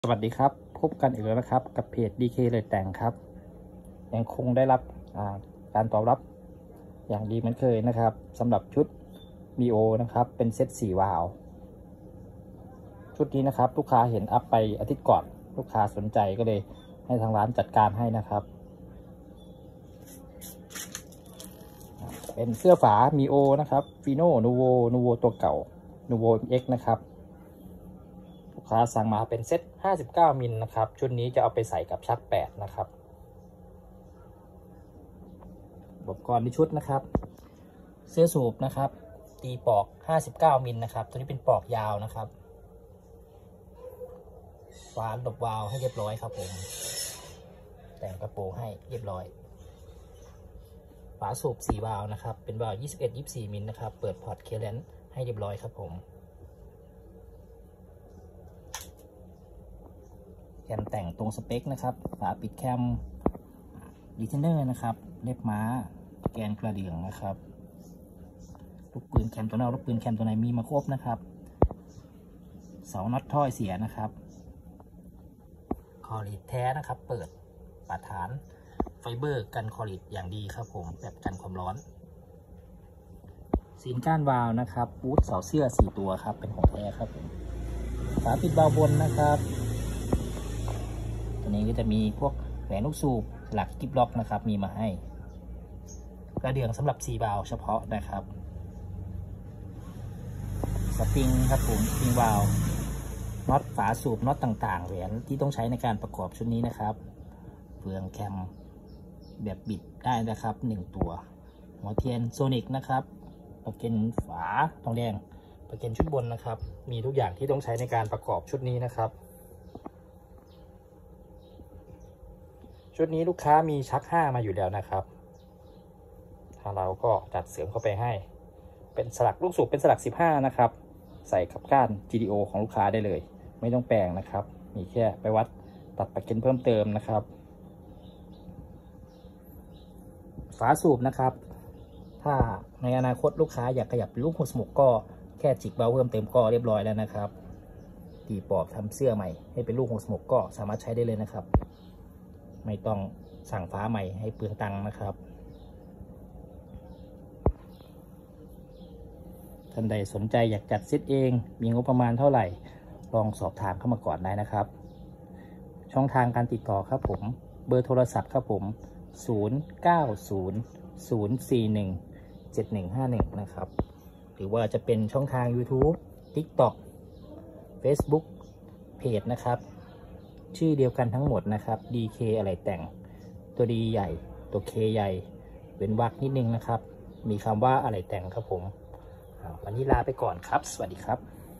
สวัสดีครับพบกันอีกแล้วนะครับกับเพจ DK เลยแต่งครับยังคงได้รับการตอบรับอย่างดีเหมือนเคยนะครับสำหรับชุด Mio นะครับเป็นเซต4วาล์วชุดนี้นะครับลูกค้าเห็นอัพไปอาทิตย์ก่อนลูกค้าสนใจก็เลยให้ทางร้านจัดการให้นะครับเป็นเสื้อฝา Mio นะครับฟีโน่นูโวตัวเก่านูโว X นะครับลูกค้าสั่งมาเป็นเซต59มิลนะครับชุดนี้จะเอาไปใส่กับชัก8นะครับอุปกรณ์ในชุดนะครับเสื้อสูบนะครับตีปอก59มิลนะครับตัวนี้เป็นปอกยาวนะครับฝาหลบวาล์วให้เรียบร้อยครับผมแต่งกระโปรงให้เรียบร้อยฝาสูบ4วาล์วนะครับเป็นวาล์ว21-24มิลนะครับเปิดพอร์ตเคเลนซ์ให้เรียบร้อยครับผมแคมแต่งตรงสเปคนะครับฝาปิดแคมดีเทนเนอร์นะครับเล็บม้าแกนกระเดื่องนะครับลูกปืนแคมตัวนอกลูกปืนแคมตัวในมีมาครบนะครับเสาน็อตถ้อยเสียนะครับคอรีดแท้นะครับเปิดฝาฐานไฟเบอร์กันคอรีดอย่างดีครับผมแบบกันความร้อนซีนก้านวาล์วนะครับบูทเสาเสื้อ4ตัวครับเป็นของแท้ครับผมฝาปิดวาล์วบนนะครับตัวนี้ก็จะมีพวกแหวนลูกสูบหลักกิ๊บล็อกนะครับมีมาให้กระเดื่องสำหรับ4วาล์วเฉพาะนะครับสปริงครับผมสปริงวาล์วน็อตฝาสูบน็อตต่างๆแหวนที่ต้องใช้ในการประกอบชุดนี้นะครับเฟืองแคมแบบบิดได้นะครับ1ตัวหัวเทียนโซนิกนะครับประเก็นฝาทองแดงประเก็นชุดบนนะครับมีทุกอย่างที่ต้องใช้ในการประกอบชุดนี้นะครับชุดนี้ลูกค้ามีชัก5มาอยู่แล้วนะครับทางเราก็จัดเสริมเข้าไปให้เป็นสลักลูกสูบเป็นสลัก15นะครับใส่กับก้าน GDO ของลูกค้าได้เลยไม่ต้องแปลงนะครับมีแค่ไปวัดตัดประเก็นเพิ่มเติมนะครับฝาสูบนะครับถ้าในอนาคตลูกค้าอยากขยับเป็นลูกหัวสมุกก็แค่จิกเบาเพิ่มเติมก็เรียบร้อยแล้วนะครับตีปอบทำเสื้อใหม่ให้เป็นลูกหัวสมุกก็สามารถใช้ได้เลยนะครับไม่ต้องสั่งฝาใหม่ให้เปลืองตังค์นะครับท่านใดสนใจอยากจัดเซตเองมีงบประมาณเท่าไหร่ลองสอบถามเข้ามาก่อนได้นะครับช่องทางการติดต่อครับผมเบอร์โทรศัพท์ครับผม0900417151นะครับหรือว่าจะเป็นช่องทาง YouTube TikTok Facebook เพจนะครับชื่อเดียวกันทั้งหมดนะครับ DK อะไรแต่งตัว D ใหญ่ตัว K ใหญ่เป็นวรรคนิดนึงนะครับมีคำว่าอะไรแต่งครับผมวันนี้ลาไปก่อนครับสวัสดีครับ